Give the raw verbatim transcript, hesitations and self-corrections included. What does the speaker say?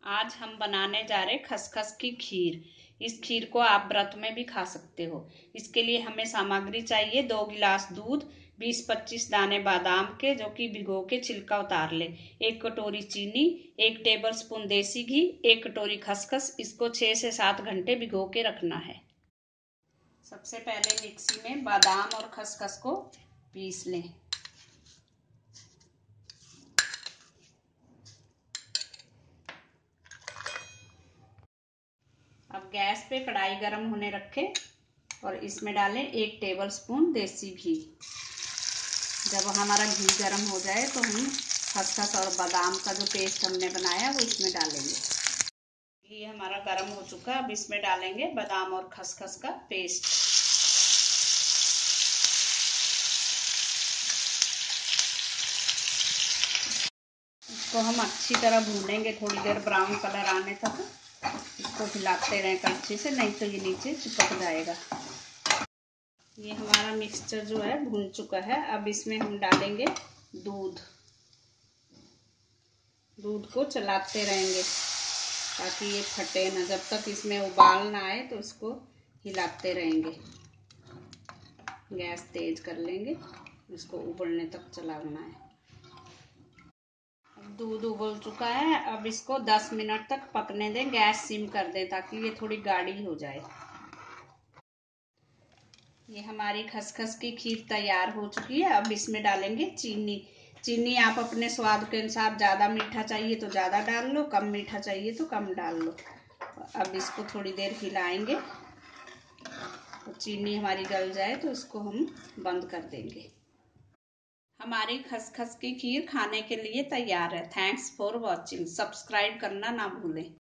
आज हम बनाने जा रहे खसखस की खीर। इस खीर को आप व्रत में भी खा सकते हो। इसके लिए हमें सामग्री चाहिए दो गिलास दूध, बीस पच्चीस दाने बादाम के जो कि भिगो के छिलका उतार ले, एक कटोरी चीनी, एक टेबल स्पून देसी घी, एक कटोरी खसखस। इसको छह से सात घंटे भिगो के रखना है। सबसे पहले मिक्सी में बादाम और खसखस को पीस लें। अब गैस पे कढ़ाई गरम होने रखें और इसमें डालें एक टेबल स्पून देसी घी। जब हमारा घी गरम हो जाए तो हम खसखस और बादाम का जो पेस्ट हमने बनाया वो इसमें डालेंगे। घी हमारा गरम हो चुका, अब इसमें डालेंगे बादाम और खसखस का पेस्ट। इसको हम अच्छी तरह भूनेंगे थोड़ी देर, ब्राउन कलर आने तक। इसको हिलाते रहें कड़छी से, नहीं तो ये नीचे चिपक जाएगा। ये हमारा मिक्सचर जो है भून चुका है। अब इसमें हम डालेंगे दूध। दूध को चलाते रहेंगे ताकि ये फटे ना। जब तक इसमें उबाल ना आए तो इसको हिलाते रहेंगे। गैस तेज कर लेंगे, इसको उबलने तक चलाना है। अब दूध उबल चुका है। अब इसको दस मिनट तक पकने दें, गैस सिम कर दें ताकि ये थोड़ी गाढ़ी हो जाए। ये हमारी खसखस की खीर तैयार हो चुकी है। अब इसमें डालेंगे चीनी। चीनी आप अपने स्वाद के अनुसार, ज़्यादा मीठा चाहिए तो ज़्यादा डाल लो, कम मीठा चाहिए तो कम डाल लो। अब इसको थोड़ी देर हिलाएंगे। तो चीनी हमारी गल जाए तो इसको हम बंद कर देंगे। हमारी खसखस की खीर खाने के लिए तैयार है। Thanks for watching. सब्सक्राइब करना ना भूलें।